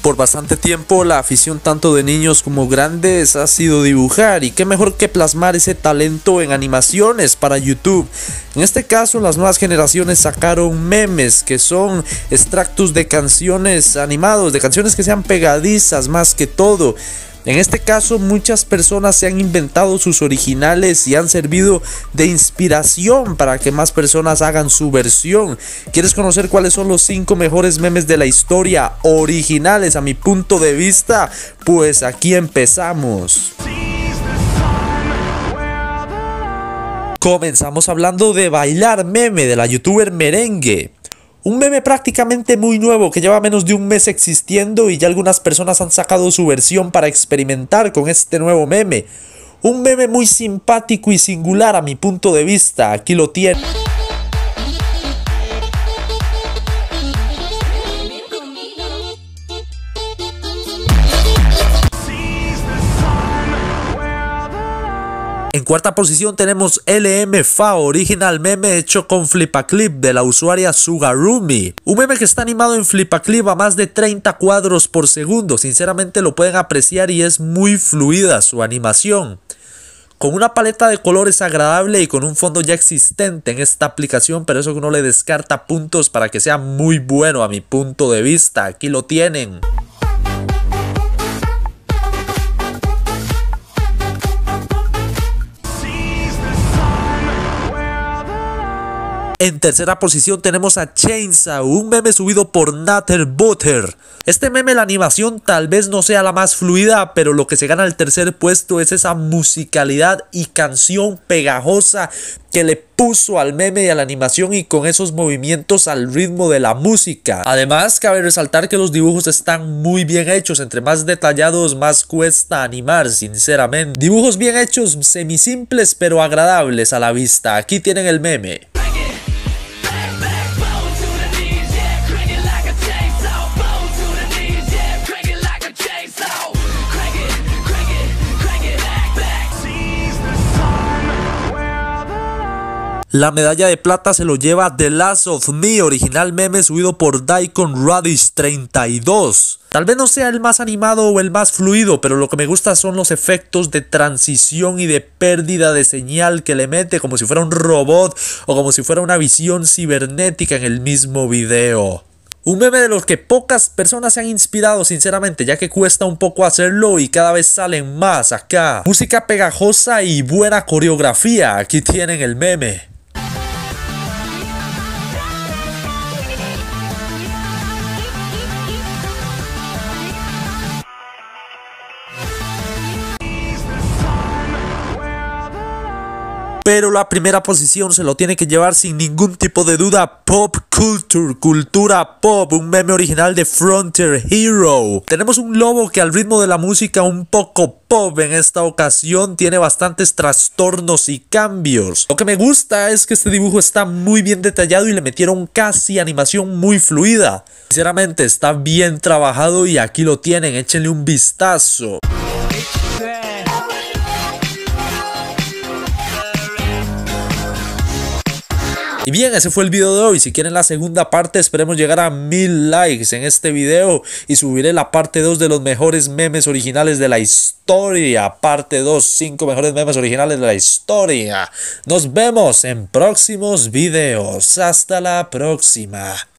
Por bastante tiempo la afición tanto de niños como grandes ha sido dibujar, y qué mejor que plasmar ese talento en animaciones para YouTube. En este caso las nuevas generaciones sacaron memes que son extractos de canciones animados, de canciones que sean pegadizas más que todo. En este caso muchas personas se han inventado sus originales y han servido de inspiración para que más personas hagan su versión. ¿Quieres conocer cuáles son los 5 mejores memes de la historia originales a mi punto de vista? Pues aquí empezamos. Comenzamos hablando de Bailar Meme de la youtuber Merengue. Un meme prácticamente muy nuevo que lleva menos de un mes existiendo y ya algunas personas han sacado su versión para experimentar con este nuevo meme. Un meme muy simpático y singular a mi punto de vista, aquí lo tiene. En cuarta posición tenemos LMFA, original meme hecho con Flipaclip de la usuaria Sugarumi. Un meme que está animado en Flipaclip a más de 30 cuadros por segundo. Sinceramente lo pueden apreciar y es muy fluida su animación. Con una paleta de colores agradable y con un fondo ya existente en esta aplicación, pero eso que no le descarta puntos para que sea muy bueno a mi punto de vista. Aquí lo tienen. En tercera posición tenemos a Chainsaw, un meme subido por Natter Butter. Este meme, la animación tal vez no sea la más fluida, pero lo que se gana el tercer puesto es esa musicalidad y canción pegajosa que le puso al meme y a la animación, y con esos movimientos al ritmo de la música. Además, cabe resaltar que los dibujos están muy bien hechos. Entre más detallados, más cuesta animar, sinceramente. Dibujos bien hechos, semisimples pero agradables a la vista. Aquí tienen el meme. La medalla de plata se lo lleva The Last of Me, original meme subido por Daikon Radish 32. Tal vez no sea el más animado o el más fluido, pero lo que me gusta son los efectos de transición y de pérdida de señal que le mete, como si fuera un robot o como si fuera una visión cibernética en el mismo video. Un meme de los que pocas personas se han inspirado, sinceramente, ya que cuesta un poco hacerlo y cada vez salen más acá. Música pegajosa y buena coreografía, aquí tienen el meme. Pero la primera posición se lo tiene que llevar sin ningún tipo de duda Pop Culture, cultura pop, un meme original de Frontier Hero. Tenemos un lobo que al ritmo de la música un poco pop en esta ocasión tiene bastantes trastornos y cambios. Lo que me gusta es que este dibujo está muy bien detallado y le metieron casi animación muy fluida. Sinceramente está bien trabajado y aquí lo tienen, échenle un vistazo. Y bien, ese fue el video de hoy. Si quieren la segunda parte, esperemos llegar a 1000 likes en este video y subiré la parte 2 de los mejores memes originales de la historia. Parte 2, 5 mejores memes originales de la historia. Nos vemos en próximos videos. Hasta la próxima.